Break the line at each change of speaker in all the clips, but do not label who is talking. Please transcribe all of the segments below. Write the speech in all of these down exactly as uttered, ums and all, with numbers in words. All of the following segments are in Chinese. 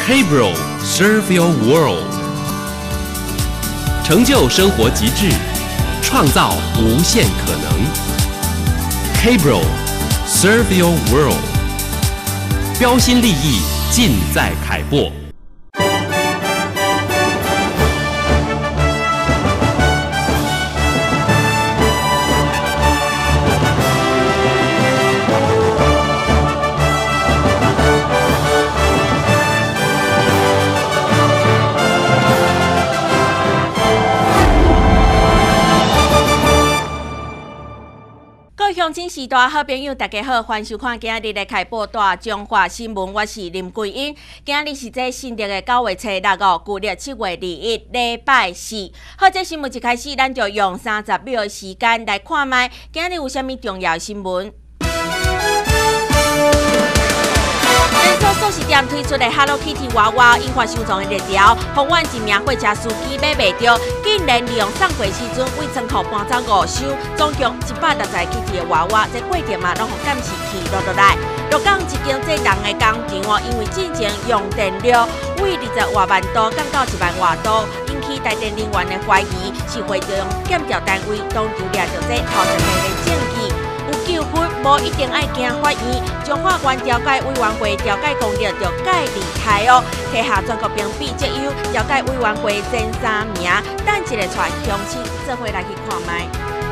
K-Bro Serve Your World， 成就生活极致，创造无限可能。K-Bro Serve Your World， 标新立异，尽在凯擘。
乡亲时代好朋友，大家好，欢迎收看今日的凯擘大中华新闻，我是林桂英。今日是这新历的九月初六号，旧历七月二一，礼拜四。好，这新闻一开始，咱就用三十秒的时间来看卖，今日有啥物重要的新闻？连锁素食店推出的 Hello Kitty 娃娃引发收藏的热潮，宏远一名货车司机买袂到，竟然利用送货时阵为仓库搬走五箱，总共一百六十个 Kitty 的娃娃，这过程嘛，拢互监视器录落来。鹿港一间制糖的工厂哦，因为进前用电量为二十外万度降到一万瓦度，引起台电人员的怀疑，是会用检调单位当场抓到这偷食的证据。有纠纷，无一定爱惊法院，将法官调解委员会调解公告就解离开哦。旗下全国评比绩优调解委员会前三名，等一个带乡亲做伙来去看卖。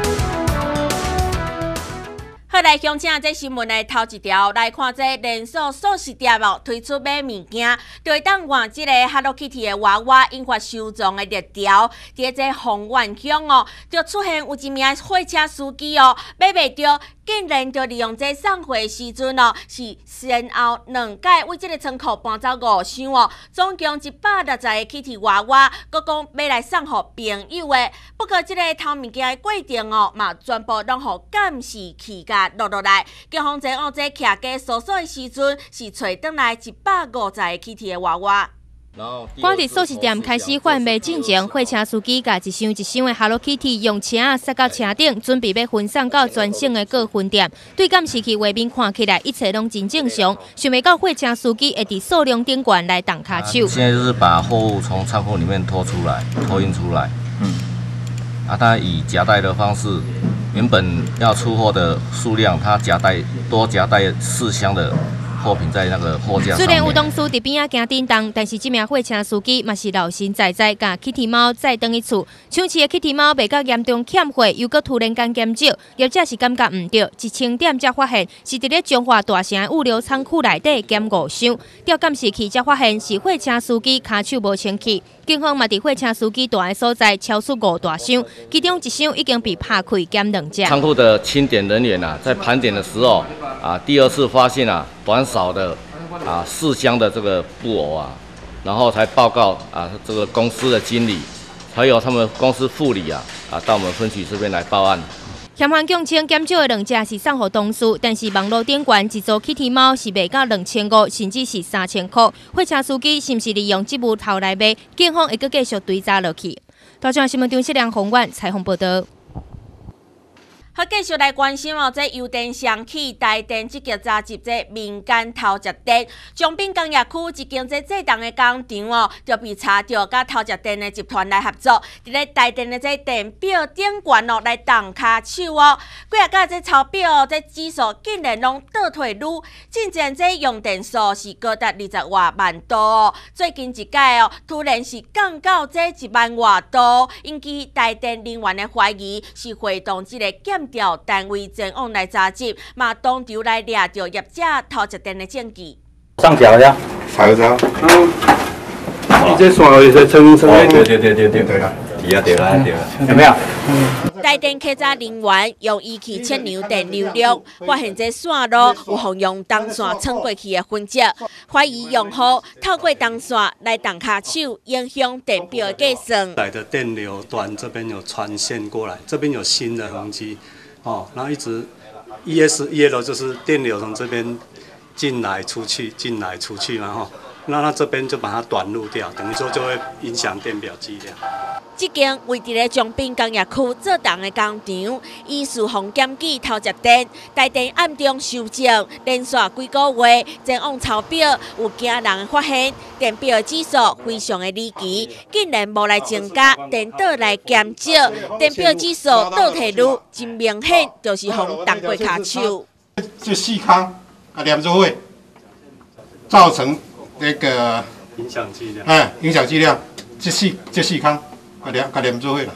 好，来乡亲，这新闻的头一条来看，这连锁素食店哦推出买物件，就会当换这个 Hello Kitty 的娃娃，引发收藏的热潮。伫这宏远乡哦，就出现有一名货车司机哦，买袂到。竟然就利用这送货时阵哦，是先后两届为这个仓库搬走五箱哦，总共一百六十个 Kitty 娃娃，佮讲要来送互朋友的。不过这个偷物件的过程哦，嘛全部拢互监视器甲录落来。警方前哦，这徛家搜索的时阵，是找倒来一百五十个 Kitty 的娃娃。
赶伫素食店开始贩卖进前，货车司机甲一箱一箱的 Hello Kitty 用车啊塞到车顶，准备要分送到全省的各分店。对监视器画面看起来，一切拢真正常。想袂到货车司机会伫数量顶悬来动卡手。
现在就是把货物从仓库里面拖出来，拖运出来。嗯。啊，他以夹带的方式，原本要出货的数量，他夹带多夹带四箱的。货品在那个货架上面。虽
然有同事伫边仔行叮当，但是这名货车司机嘛是老实在在，甲 Kitty 猫再转去厝。抢市的 Kitty 猫未到严重欠货，又搁突然间减少，业者是感觉唔对，一清点才发现是伫咧中华大城的物流仓库内底减五箱，调监视器才发现是货车司机骹手无清气。警方嘛伫货车司机住的所在敲出五大箱，其中一箱已经被拍开减两只。
仓库的清点人员啊，在盘点的时候啊，第二次发现啊，短少的啊四箱的这个布偶啊，然后才报告啊这个公司的经理，还有他们公司副理啊啊到我们分局这边来报案。
嫌犯供称减少的两只是送互同事，但是网络顶悬一组 Kitty 猫是卖到两千五，甚至是三千块。货车司机是毋是利用这物头来卖？警方会阁继续追查落去。大众新闻张世良、洪远采访报道。
好，继续来关心哦，这油电双起，台电积极查缉这民间偷食电。彰滨工业区一间这制糖的工厂哦，就被查到甲偷食电的集团来合作，伫咧台电的这电表顶悬哦来动卡手哦。几啊个这超标哦，这指数竟然拢倒退率，进前这用电数是高达二十外万度哦。最近一届哦，突然是降到这一万外度，引起台电人员的怀疑，是会动这个检调单位前往来查缉，嘛当场来抓到业者偷食电的证据。
上条呀，
查一查。
嗯。你这线有些撑撑。对对对对对对啦，对啊对啦对啦，有没有？
台电稽查人员用仪器测量电流量，发现这线路有互用铜线穿过去的痕迹，怀疑用户透过铜线来动卡手，影响电表的计算。
来的电流端这边有传线过来，这边有新的痕迹。哦，然后一直 E S E L 就是电流从这边进来出去，进来出去嘛哈， 那它这边就把它短路掉，等于说就会影响电表剂量。
这间位伫咧中滨工业区做重的工厂，依序防检举偷接电，台电暗中修正，连续几个月前往抄表，有惊人的发现，电表的指数非常的离奇，竟然无来增加，电倒来减少，电表指数倒退率真明显，就是防动过卡手。
这细康啊连做位，造成那个
影响剂量，
哎，影响剂量，这细这细康。啊连啊连做伙啦，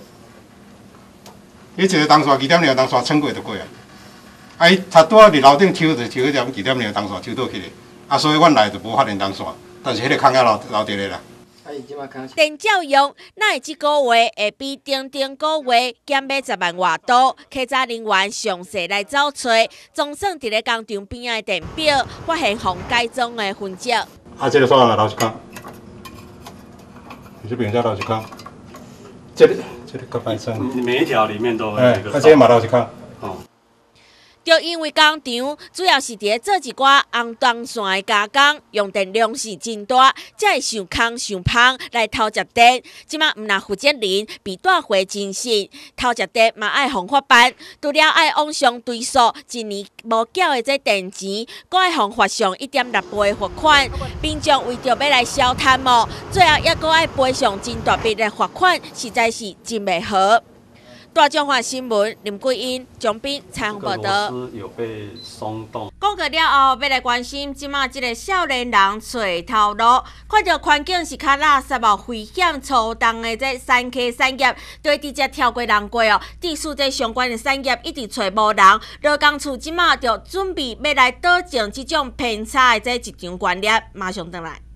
伊一个东线二点零东线撑过就过啊。啊，伊插拄啊伫楼顶抽就抽一点二点零东线抽倒起来，啊，所以阮来就无发现东线，但是迄个空也留留伫咧啦。
电照用，那会即个月会比顶顶个月减买十万外多，客家人员详细来找找，总算伫咧工厂边仔的电表发现防改装的痕迹。
啊，这个线也留一空，这边再留一空。这里这里较歹算，
每一条里面都有
哎，
一个。
啊，这嘛留一空。
哦。
就因为工厂主要是伫咧做一寡红动线的加工，用电量是真大，才会上空上芳来偷接电。即马毋若负责人被带回真实，偷接电嘛爱防法办，除了爱往上追溯一年无缴的这电钱，阁爱互罚上一点六倍的罚款。民众为着要来消贪污，最后也阁爱赔上真大笔的罚款，实在是真袂好。大中华新闻林桂英、蒋斌采访报道。
有被松动。
讲过了后，要来关心即马即个少年人找头路，看到环境是较垃圾哦，危险粗重的这山溪产业，就会直接跳过人过哦。致使这相关的产业一直找无人，劳工处即马就准备要来导正即种偏差的这一场观念，马上回来。